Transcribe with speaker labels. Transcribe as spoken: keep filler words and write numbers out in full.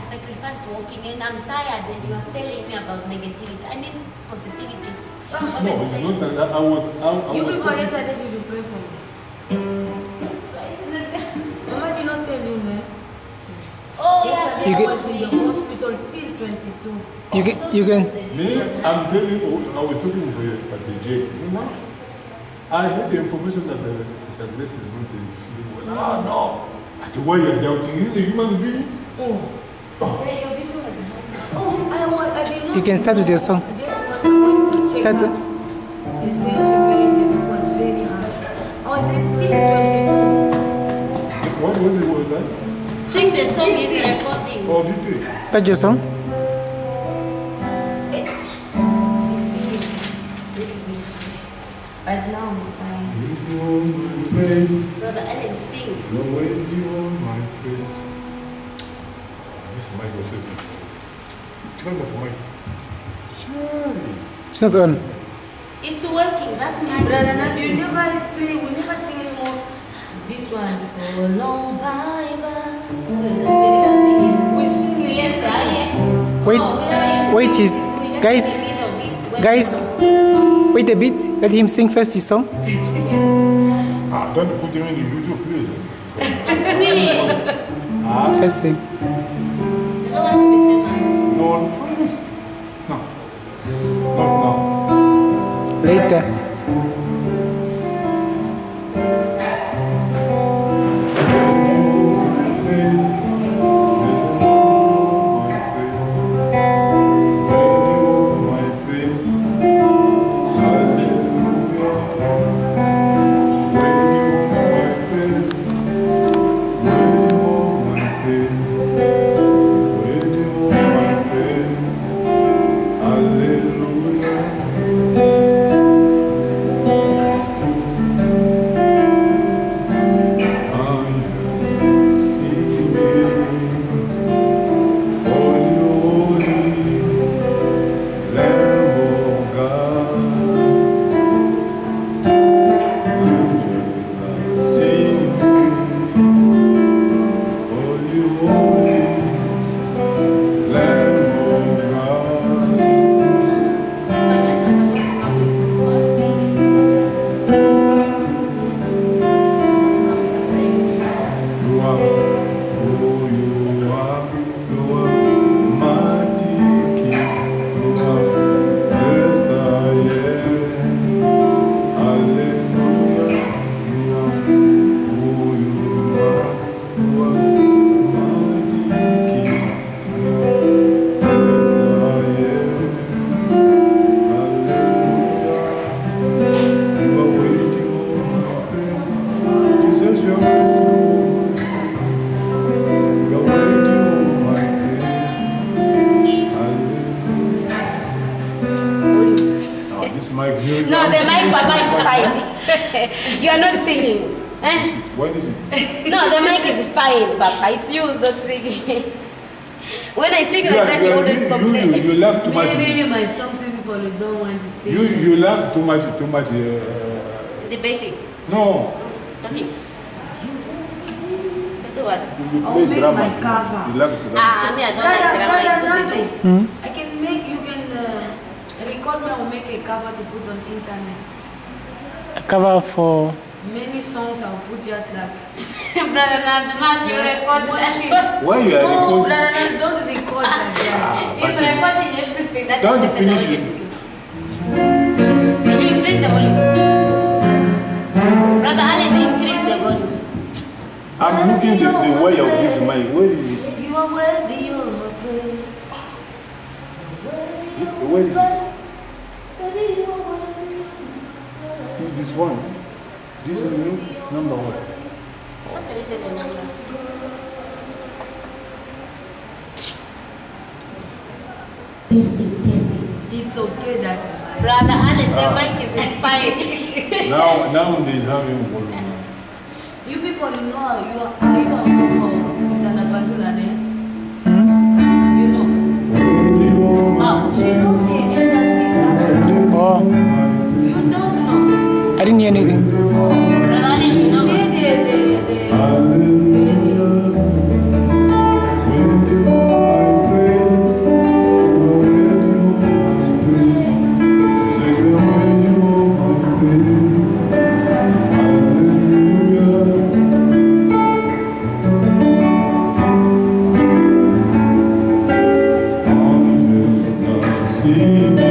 Speaker 1: sacrificed walking and I'm tired and you are telling me about negativity. I need positivity.
Speaker 2: No, it's not like that. I was. I, I
Speaker 3: you
Speaker 2: was
Speaker 3: people yesterday did you pray for me? Mama did not tell you, ne?
Speaker 1: Oh,
Speaker 3: yesterday
Speaker 1: yeah,
Speaker 3: I was in the hospital till twenty-two.
Speaker 4: You can, you can.
Speaker 2: Me, I'm telling you, I was talking for you at the J. You know, I had the information that the Sister Grace is going to be feeling well. No, no. At the way you're doubting, he's a human being.
Speaker 3: Oh.
Speaker 2: Oh.
Speaker 3: Oh, I, want, I did not.
Speaker 4: You can start with your song.
Speaker 3: I just wanted to check
Speaker 4: Start.
Speaker 3: up. He said to me the book was very hard. I was there till twenty-two.
Speaker 2: What was it? What was that?
Speaker 1: Sing the song is recording.
Speaker 2: Oh, did you?
Speaker 4: Start your song.
Speaker 3: But now I'm fine.
Speaker 2: With you on my praise.
Speaker 1: Brother Ellen, sing.
Speaker 2: No, with you on my praise. This is my processing. Turn off my. Charlie.
Speaker 4: It's not on.
Speaker 1: It's working. That mic
Speaker 3: Brother,
Speaker 1: is
Speaker 3: now
Speaker 1: working.
Speaker 3: you never play, we never sing anymore. This one, so long, bye bye. We sing it.
Speaker 1: Yes,
Speaker 4: Wait, wait, his guys, guys, wait a bit. Let him sing first his song.
Speaker 2: Ah, don't put him in the YouTube, please.
Speaker 1: Sing.
Speaker 2: Ah,
Speaker 4: Just sing.
Speaker 1: You don't want to be famous.
Speaker 2: no one famous. No. Not now.
Speaker 4: Later.
Speaker 1: No, the mic, Papa, is fine. You are not singing. Eh?
Speaker 2: What is it?
Speaker 1: No, the mic is fine, Papa. It's you who's not singing. When I sing
Speaker 2: You
Speaker 1: like
Speaker 2: are-
Speaker 1: that,
Speaker 2: you
Speaker 1: you
Speaker 2: are-
Speaker 1: always
Speaker 2: you-
Speaker 1: complain.
Speaker 2: You, you laugh too much.
Speaker 3: Me, really, my songs, you people who don't want to sing.
Speaker 2: You you laugh too much too much. Uh,
Speaker 1: Debating.
Speaker 2: no.
Speaker 1: Talking. So what?
Speaker 2: You
Speaker 3: I'll
Speaker 2: play
Speaker 3: make
Speaker 2: drama.
Speaker 3: my cover.
Speaker 2: You laugh to
Speaker 1: Ah, me, I don't
Speaker 3: Brother,
Speaker 1: like drama. I
Speaker 3: brother,
Speaker 1: do debate.
Speaker 4: Hmm?
Speaker 3: I can make, you can uh, record me or make a cover to put on internet.
Speaker 4: A cover for.
Speaker 3: Many songs I'll put just like.
Speaker 1: Brother Nadmas, you record that.
Speaker 2: Why you are
Speaker 3: No,
Speaker 2: recording?
Speaker 3: brother, no, don't record like that.
Speaker 1: He's recording everything. That
Speaker 2: Don't
Speaker 1: is the
Speaker 2: finish
Speaker 1: logic
Speaker 2: it.
Speaker 1: thing. Did you increase the volume? Brother Allen, increase the volume.
Speaker 2: I'm looking the, the way of this mic. Where is it?
Speaker 3: You are worthy of my praise.
Speaker 2: Where is it? Who's this one? This is new number one.
Speaker 1: Something written in number. Testing, testing.
Speaker 3: It's okay that my.
Speaker 1: Brother Allen, the mic is fine.
Speaker 2: Now nowadays having volume.
Speaker 3: You people you know you are, are you are for Sister Napandula, ne? You know.
Speaker 1: Oh,
Speaker 3: She knows her elder sister.
Speaker 4: Oh,
Speaker 3: You don't know.
Speaker 4: I didn't hear anything.
Speaker 1: Brother Allen, you know.
Speaker 3: They, they, they, they,
Speaker 2: Hallelujah. With you, Amen.